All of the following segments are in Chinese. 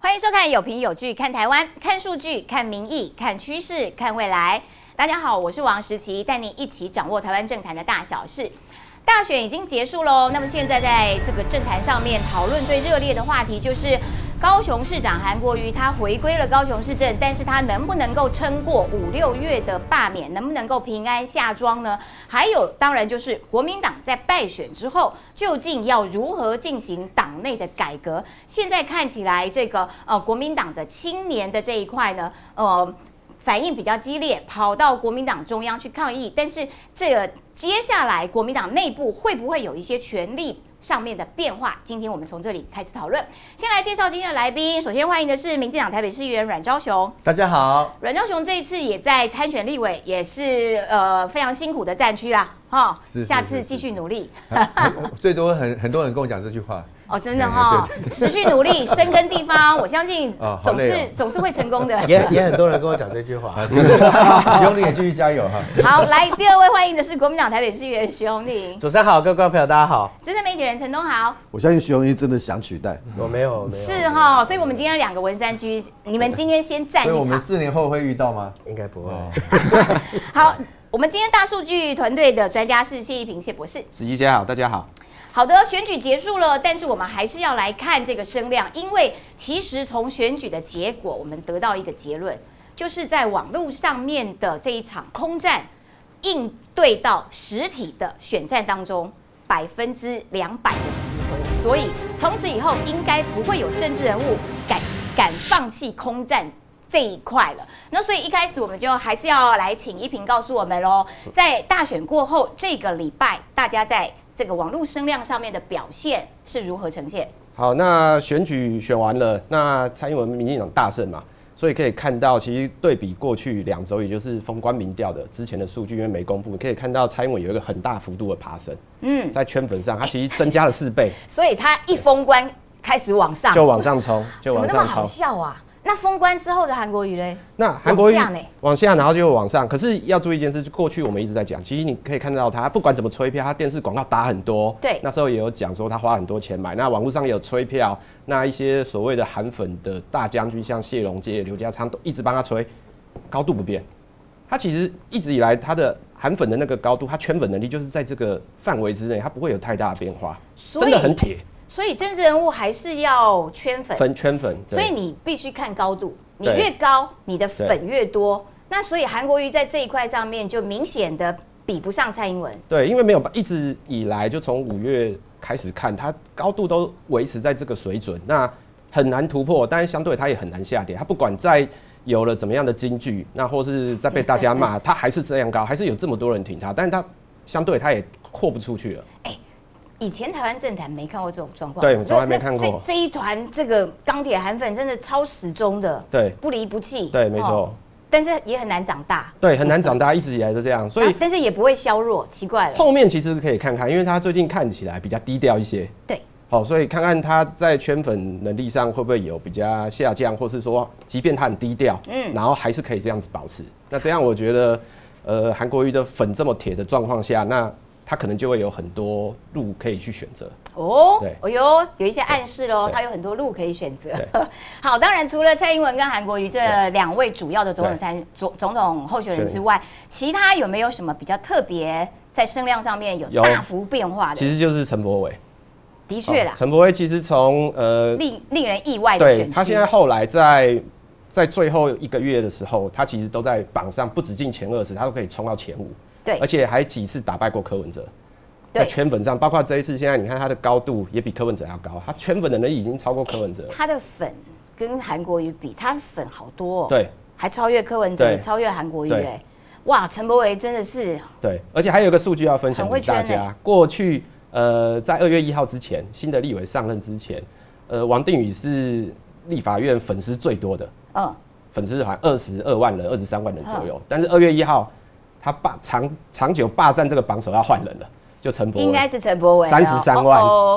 欢迎收看有凭有据看台湾，看数据，看民意，看趋势，看未来。大家好，我是王时琪，带你一起掌握台湾政坛的大小事。大选已经结束喽，那么现在在这个政坛上面讨论最热烈的话题就是高雄市长韩国瑜，他回归了高雄市政，但是他能不能够撑过5、6月的罢免，能不能够平安下庄呢？还有，当然就是国民党在败选之后，究竟要如何进行党内的改革？现在看起来，这个国民党的青年的这一块呢，反应比较激烈，跑到国民党中央去抗议。但是这个接下来国民党内部会不会有一些权力上面的变化？今天我们从这里开始讨论。先来介绍今天的来宾，首先欢迎的是民进党台北市议员阮昭雄。 大家好。 阮昭雄这一次也在参选立委，也是非常辛苦的战区啦，哈，下次继续努力。 最多很多人跟我讲这句话。 哦，真的哈，持续努力，深耕地方，我相信总是会成功的。 也很多人跟我讲这句话， 希望你也继续加油哈。 好，来第二位欢迎的是国民党台北市议员徐荣宁。 主持人好，各位观众朋友大家好。 资深媒体人陈东豪。 我相信徐荣义真的想取代， 我没有。 是哈，所以我们今天2个文山区，你们今天先站一场。 所以我们4年后会遇到吗？ 应该不会。 好，我们今天大数据团队的专家是谢一平谢博士。 时机姐好，大家好。 好的，选举结束了，但是我们还是要来看这个声量，因为其实从选举的结果，我们得到一个结论，就是在网络上面的这一场空战，应对到实体的选战当中200%的机会，所以从此以后应该不会有政治人物敢放弃空战这一块了。那所以一开始我们就还是要来请一平告诉我们喽，在大选过后这个礼拜，大家在这个网络声量上面的表现是如何呈现？ 好，那选举选完了，那蔡英文民进党大胜嘛，所以可以看到，其实对比过去2周，也就是封关民调的之前的数据，因为没公布，可以看到蔡英文有一个很大幅度的爬升。在圈粉上，它其实增加了4倍， 所以它一封关开始往上， 就往上冲，就往上冲。 怎么那么好笑啊？那封关之后的韩国瑜嘞？ 那韩国瑜往下，然后就往上。可是要注意一件事，就过去我们一直在讲，其实你可以看到他不管怎么吹票，他电视广告打很多。 对， 那时候也有讲说他花很多钱买。那网络上也有吹票，那一些所谓的韩粉的大将军，像谢龙介、刘家昌都一直帮他吹，高度不变。他其实一直以来他的韩粉的那个高度，他圈粉能力就是在这个范围之内，他不会有太大的变化，真的很铁。 所以政治人物还是要圈粉，所以你必须看高度，你越高，你的粉越多。那所以韩国瑜在这一块上面就明显的比不上蔡英文。 对，因为没有一直以来就从5月开始看，他高度都维持在这个水准，那很难突破，但是相对他也很难下跌。他不管在有了怎么样的金句，那或是在被大家骂，他还是这样高，还是有这么多人挺他，但是他相对他也扩不出去了。 以前台湾政坛没看过这种状况， 对，从来没看过。 这一团这个钢铁韩粉真的超始终的， 对， 不离不弃， 对，没错。 但是也很难长大， 对，很难长大，一直以来都这样，所以但是也不会削弱，奇怪了。 后面其实可以看看，因为他最近看起来比较低调一些， 对， 好，所以看看他在圈粉能力上会不会有比较下降，或是说，即便他很低调，然后还是可以这样子保持。那这样我觉得，韩国瑜的粉这么铁的状况下，那他可能就会有很多路可以去选择。 哦，哦哟，有一些暗示喽，他有很多路可以选择。好，当然除了蔡英文跟韩国瑜这2位主要的总统候选人之外，其他有没有什么比较特别在声量上面有大幅变化的？ 其实就是陈柏惟。 的确啦， 陈柏惟其实从令人意外的选区， 对他现在后来在最后1个月的时候，他其实都在榜上，不止进前20，他都可以冲到前5。 对， 而且还几次打败过柯文哲，在圈粉上，包括这一次，现在你看他的高度也比柯文哲要高，他圈粉的能力已经超过柯文哲。 他的粉跟韩国瑜比，他粉好多哦， 对， 还超越柯文哲，超越韩国瑜，哇，陈柏惟真的是对，而且还有一个数据要分享给大家，过去在2月1号之前，新的立委上任之前，王定宇是立法院粉丝最多的，粉丝好像22万人、23万人左右，但是2月1号。他长久霸占这个榜首要换人了，就陈柏惟， 应该是陈柏惟 33万，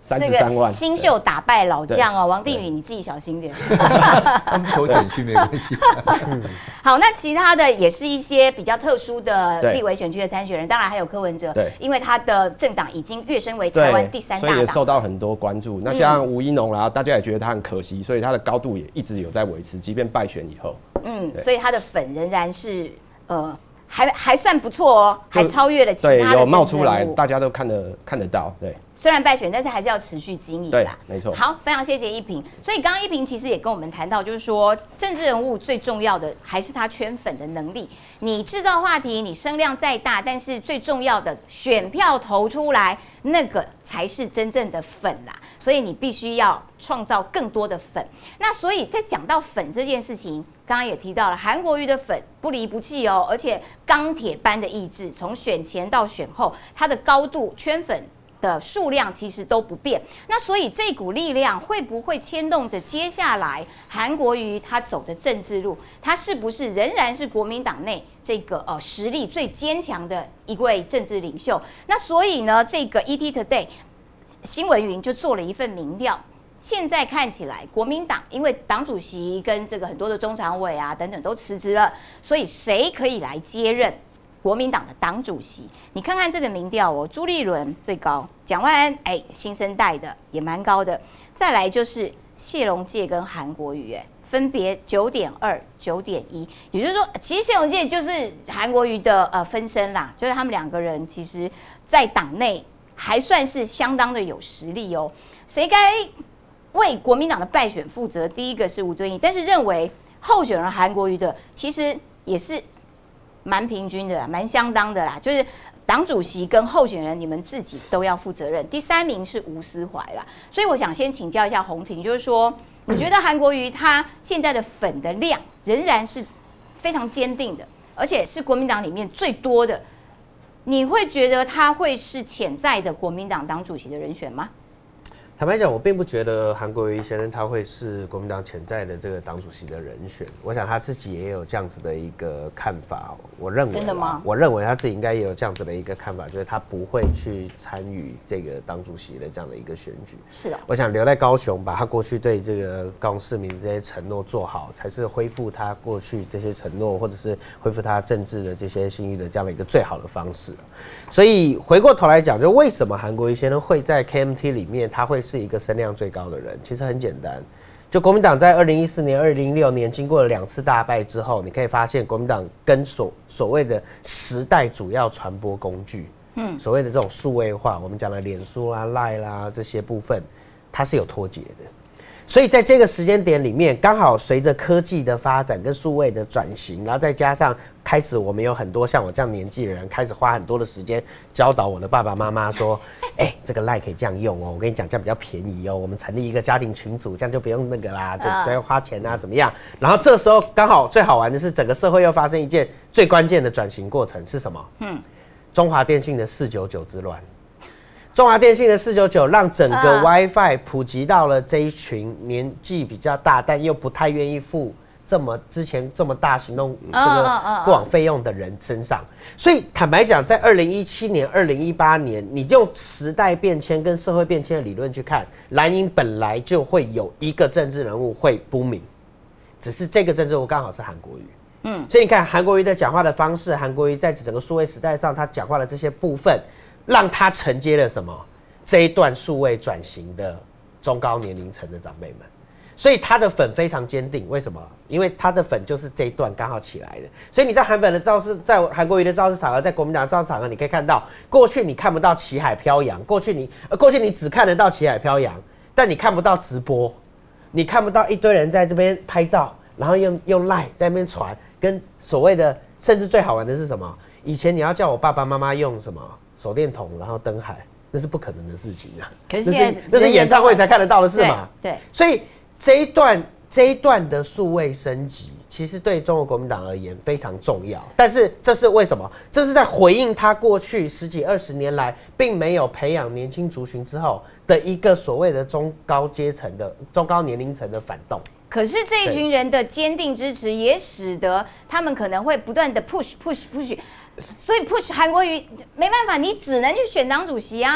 33万， 新秀打败老将哦，王定宇你自己小心点。 他们投选区没关系。 好，那其他的也是一些比较特殊的立委选区的参选人，当然还有柯文哲，因为他的政党已经跃升为台湾第3大党， 所以也受到很多关注。那像吴怡农啦，大家也觉得他很可惜，所以他的高度也一直有在维持，即便败选以后。 所以他的粉仍然是还算不错哦，还超越了其他的政治人物， 有冒出来，大家都看得到，对。 虽然败选，但是还是要持续经营啦。 对，没错。 好，非常谢谢一平。所以刚刚一平其实也跟我们谈到，就是说政治人物最重要的还是他圈粉的能力。你制造话题，你声量再大，但是最重要的选票投出来，那个才是真正的粉啦。所以你必须要创造更多的粉。那所以在讲到粉这件事情，刚刚也提到了韩国瑜的粉不离不弃哦，而且钢铁般的意志，从选前到选后，他的高度圈粉的数量其实都不变，那所以这股力量会不会牵动着接下来韩国瑜他走的政治路？他是不是仍然是国民党内这个实力最坚强的一位政治领袖？那所以呢，这个 ET Today 新闻云就做了一份民调。现在看起来，国民党因为党主席跟这个很多的中常委啊等等都辞职了，所以谁可以来接任国民党的党主席？你看看这个民调哦，朱立伦最高，蒋万安新生代的也蛮高的，再来就是谢龙介跟韩国瑜分别9.2、9.1，也就是说，其实谢龙介就是韩国瑜的分身啦，就是他们2个人其实在党内还算是相当的有实力哦。谁该为国民党的败选负责？第一个是吴敦义，但是认为候选人韩国瑜的其实也是蛮平均的啦，蛮相当的啦，就是党主席跟候选人你们自己都要负责任。第3名是吴思怀啦，所以我想先请教一下洪庭，就是说，你觉得韩国瑜他现在的粉的量仍然是非常坚定的，而且是国民党里面最多的，你会觉得他会是潜在的国民党党主席的人选吗？ 坦白讲，我并不觉得韩国瑜先生他会是国民党潜在的这个党主席的人选。我想他自己也有这样子的一个看法。我认为真的吗？我认为他自己应该也有这样子的一个看法，就是他不会去参与这个党主席的这样的一个选举。 是的。 我想留在高雄，把他过去对这个高雄市民这些承诺做好，才是恢复他过去这些承诺，或者是恢复他政治的这些信誉的这样的一个最好的方式。所以回过头来讲，就为什么韩国瑜先生会在 KMT 里面，他会是一个声量最高的人？其实很简单，就国民党在2014年、2016年经过了2次大败之后，你可以发现国民党跟所谓的时代主要传播工具，所谓的这种数位化，我们讲的脸书啦、Line 啦这些部分，它是有脱节的。所以在这个时间点里面，刚好随着科技的发展跟数位的转型，然后再加上开始我们有很多像我这样年纪的人，开始花很多的时间教导我的爸爸妈妈说，这个 Line 可以这样用哦，我跟你讲这样比较便宜哦，我们成立一个家庭群组，这样就不用那个啦，就不要花钱啊，怎么样？然后这时候刚好最好玩的是，整个社会又发生一件最关键的转型过程是什么？中华电信的499之乱。中华电信的499让整个 WiFi 普及到了这一群年纪比较大，但又不太愿意付之前这么大行动这个过网费用的人身上。所以坦白讲，在2017年、2018年，你用时代变迁跟社会变迁的理论去看，蓝营本来就会有一个政治人物会不明，只是这个政治人物刚好是韩国瑜。所以你看韩国瑜的讲话的方式，韩国瑜在整个数位时代上他讲话的这些部分，让他承接了什么？这一段数位转型的中高年龄层的长辈们，所以他的粉非常坚定。为什么？因为他的粉就是这一段刚好起来的。所以你在韩粉的造势，在韩国瑜的造势场合，在国民党的造势场合，你可以看到，过去你看不到旗海飘扬，过去你只看得到旗海飘扬，但你看不到直播，你看不到一堆人在这边拍照，然后用 Line 在那边传，跟所谓的，甚至最好玩的是什么？以前你要叫我爸爸妈妈用什么手电筒，然后灯海，那是不可能的事情啊。 可是现在那是演唱会才看得到的事嘛。 对。 所以这一段的数位升级，其实对中国国民党而言非常重要。但是这是为什么？这是在回应他过去10几20年来并没有培养年轻族群之后的一个所谓的中高年龄层的反动。 可是这一群人的坚定支持，也使得他们可能会不断的 push， 所以 push 韩国瑜没办法，你只能去选党主席啊。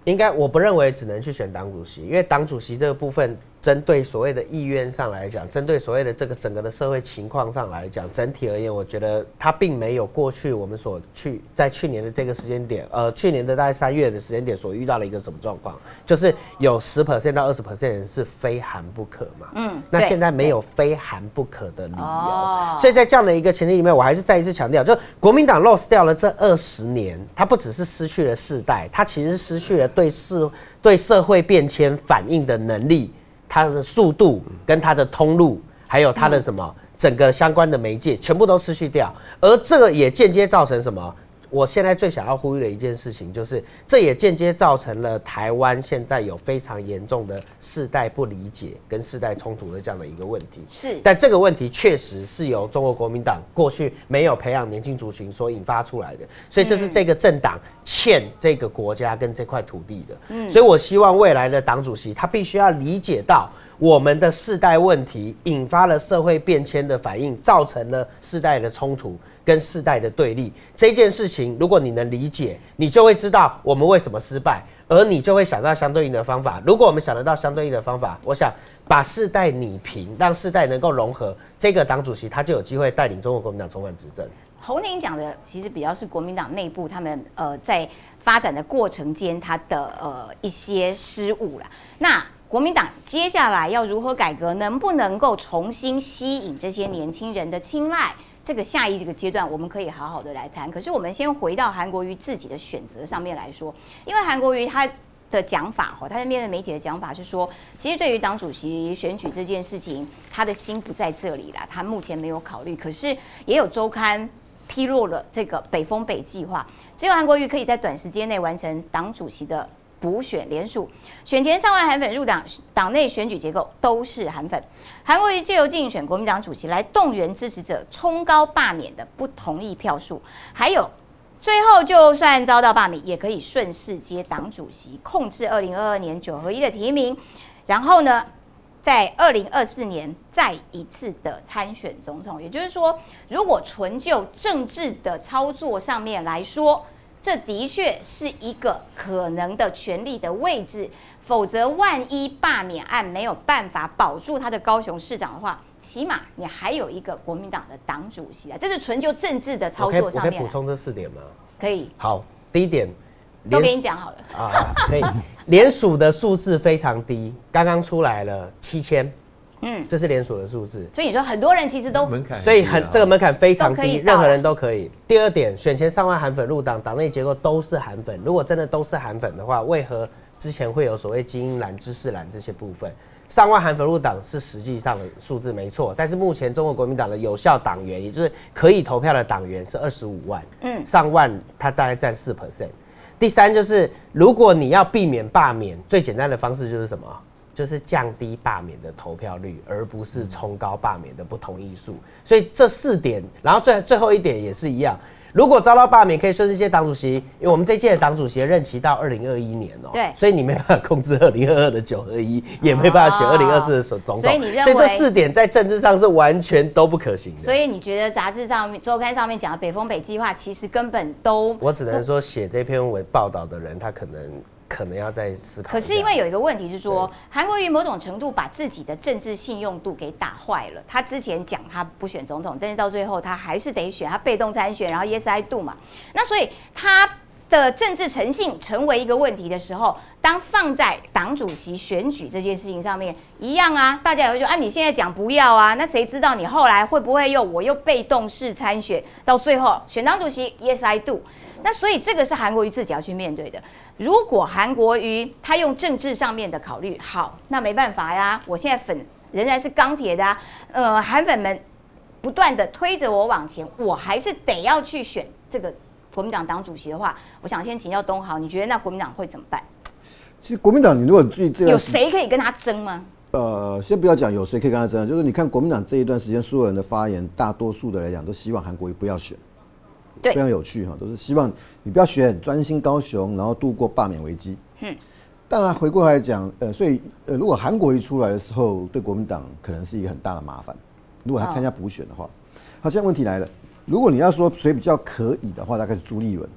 应该我不认为只能去选党主席，因为党主席这个部分，针对所谓的意愿上来讲，针对所谓的这个整个的社会情况上来讲，整体而言，我觉得它并没有过去我们在去年的这个时间点，去年的大概3月的时间点所遇到的一个什么状况，就是有10% 到20% 的人是非韩不可嘛，那现在没有非韩不可的理由，所以在这样的一个前提里面，我还是再一次强调，就国民党 lost 掉了这20年，它不只是失去了世代，它其实是失去了对社会变迁反应的能力，它的速度跟它的通路，还有它的什么整个相关的媒介，全部都失去掉，而这个也间接造成什么？我现在最想要呼吁的一件事情，就是这也间接造成了台湾现在有非常严重的世代不理解跟世代冲突的这样的一个问题。 是， 但这个问题确实是由中国国民党过去没有培养年轻族群所引发出来的，所以这是这个政党欠这个国家跟这块土地的。所以我希望未来的党主席他必须要理解到，我们的世代问题引发了社会变迁的反应，造成了世代的冲突跟世代的对立。这件事情如果你能理解，你就会知道我们为什么失败，而你就会想到相对应的方法。如果我们想得到相对应的方法，我想把世代拟平，让世代能够融合，这个党主席他就有机会带领中国国民党重返执政。 侯宁讲的其实比较是国民党内部他们在发展的过程间他的一些失误啦。那国民党接下来要如何改革，能不能够重新吸引这些年轻人的青睐？这个下一个阶段我们可以好好的来谈。可是我们先回到韩国瑜自己的选择上面来说，因为韩国瑜他的讲法，他在面对媒体的讲法是说，其实对于党主席选举这件事情，他的心不在这里啦，他目前没有考虑。可是也有周刊披露了这个北风北计划，只有韩国瑜可以在短时间内完成党主席的补选联署，选前上万韩粉入党，党内选举结构都是韩粉。韩国瑜借由竞选国民党主席来动员支持者冲高罢免的不同意票数，还有最后就算遭到罢免，也可以顺势接党主席，控制2022年9合1的提名，然后呢，在2024年再一次的参选总统。也就是说，如果纯就政治的操作上面来说，这的确是一个可能的权力的位置，否则万一罢免案没有办法保住他的高雄市长的话，起码你还有一个国民党的党主席啊，这是纯就政治的操作上面。 我可以补充这4点吗？ 可以。 好，第一点， 都给你讲好了啊，可以。联署的数字非常低，刚刚出来了7000。这是联署的数字， 所以你说很多人其实都门槛， 所以这个门槛非常低，任何人都可以。第二点，选前上万韩粉入党，党内结构都是韩粉。如果真的都是韩粉的话，为何之前会有所谓精英蓝、知识蓝这些部分？上万韩粉入党是实际上的数字没错，但是目前中国国民党的有效党员，也就是可以投票的党员是25万，上万它大概占4%。第三就是，如果你要避免罢免，最简单的方式就是什么？就是降低罢免的投票率，而不是冲高罢免的不同意数。所以这4点，然后最后一点也是一样。如果遭到罢免，可以顺势接党主席，因为我们这届的党主席的任期到2021年对， 所以你没办法控制2022的9合1，也没办法选2024的总统。 所以你认为， 所以这4点在政治上是完全都不可行的。 所以你觉得杂志上面、周刊上面讲的北风北计划，其实根本都…… 我只能说，写这篇文报道的人，他可能要再思考。 可是因为有一个问题是说，韩国瑜某种程度把自己的政治信用度给打坏了。他之前讲他不选总统，但是到最后他还是得选，他被动参选，然后 yes I do 嘛。那所以他的政治诚信成为一个问题的时候，当放在党主席选举这件事情上面一样啊，大家也会说啊，你现在讲不要啊，那谁知道你后来会不会我又被动式参选，到最后选党主席 yes I do。那所以这个是韩国瑜自己要去面对的。如果韩国瑜他用政治上面的考虑，好，那没办法呀，我现在粉仍然是钢铁的啊，韩粉们不断的推着我往前，我还是得要去选这个国民党党主席的话，我想先请教东豪，你觉得那国民党会怎么办？ 其实国民党，你如果注意这有谁可以跟他争吗？ 先不要讲有谁可以跟他争，就是你看国民党这一段时间所有人的发言，大多数的来讲都希望韩国瑜不要选。 对， 非常有趣哈，都是希望你不要选，专心高雄，然后度过罢免危机。当然回过来讲，所以如果韩国瑜出来的时候，对国民党可能是一个很大的麻烦。如果他参加补选的话，好，现在问题来了，如果你要说谁比较可以的话，大概是朱立伦。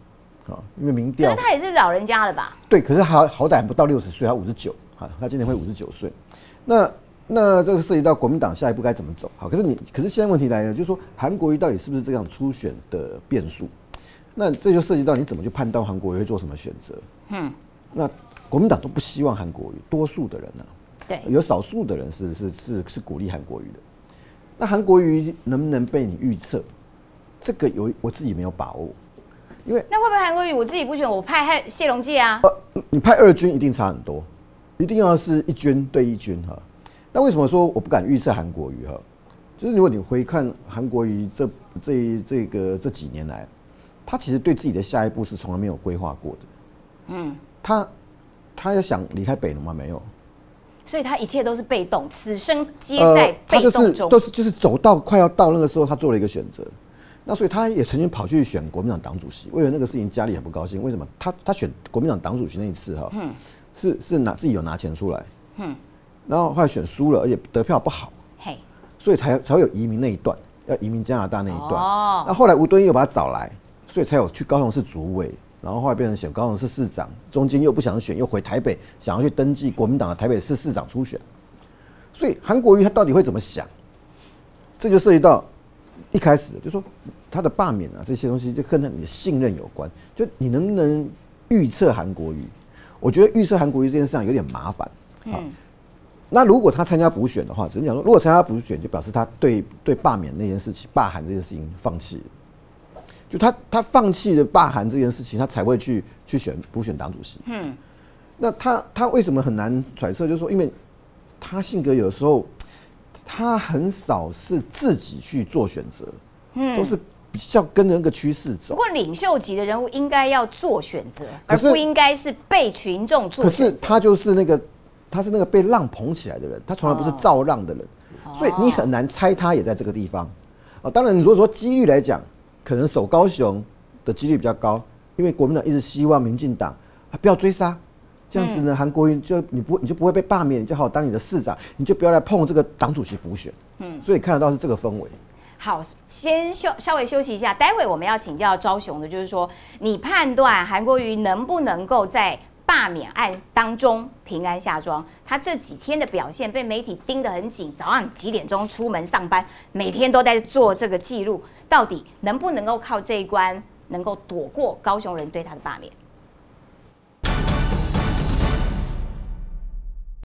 因为民调， 可是他也是老人家了吧？ 对，可是好歹不到60岁，他59，他今年会59岁。那这个涉及到国民党下一步该怎么走？好，可是现在问题来了，就是说韩国瑜到底是不是这样初选的变数？那这就涉及到你怎么去判断韩国瑜会做什么选择？那国民党都不希望韩国瑜，多数的人呢、 对， 有少数的人是鼓励韩国瑜的。那韩国瑜能不能被你预测？这个我自己没有把握，因为那会不会韩国瑜我自己不选，我派谢龙介啊？ 你派2军一定差很多，一定要是1军对1军哈。那为什么说我不敢预测韩国瑜哈？就是如果你回看韩国瑜这几年来，他其实对自己的下一步是从来没有规划过的。他要想离开北农吗？没有。 所以他一切都是被动，此生皆在被动中。 就是走到快要到那个时候，他做了一个选择。那所以他也曾经跑去选国民党党主席，为了那个事情家里很不高兴。为什么？他选国民党党主席那一次哈，是自己有拿钱出来，然后后来选输了，而且得票不好，所以才会有移民那一段，要移民加拿大那一段。那后来吴敦义又把他找来，所以才有去高雄市主委，然后后来变成选高雄市市长，中间又不想选，又回台北想要去登记国民党的台北市市长初选。所以韩国瑜他到底会怎么想？这就涉及到一开始的，就是说他的罢免啊这些东西，就跟你的信任有关。就你能不能预测韩国瑜？我觉得预测韩国瑜这件事情有点麻烦。那如果他参加补选的话，只能讲说，如果参加补选，就表示他对罢免那件事情、罢韩这件事情放弃了。就他放弃了罢韩这件事情，他才会去补选党主席。那他为什么很难揣测？就是说，因为他性格有的时候，他很少是自己去做选择，都是比较跟着那个趋势走。 不过领袖级的人物应该要做选择，而不应该是被群众做选择。 可是他就是他是那个被浪捧起来的人，他从来不是造浪的人，所以你很难猜他也在这个地方。当然，如果说几率来讲，可能守高雄的几率比较高，因为国民党一直希望民进党不要追杀，这样子呢，韩国瑜你就不会被罢免，你就好好当你的市长，你就不要来碰这个党主席补选。所以看得到是这个氛围。 好，先稍微休息一下，待会我们要请教昭雄的，就是说你判断韩国瑜能不能够在罢免案当中平安下庄？他这几天的表现被媒体盯得很紧，早上几点钟出门上班，每天都在做这个记录，到底能不能够靠这一关能够躲过高雄人对他的罢免？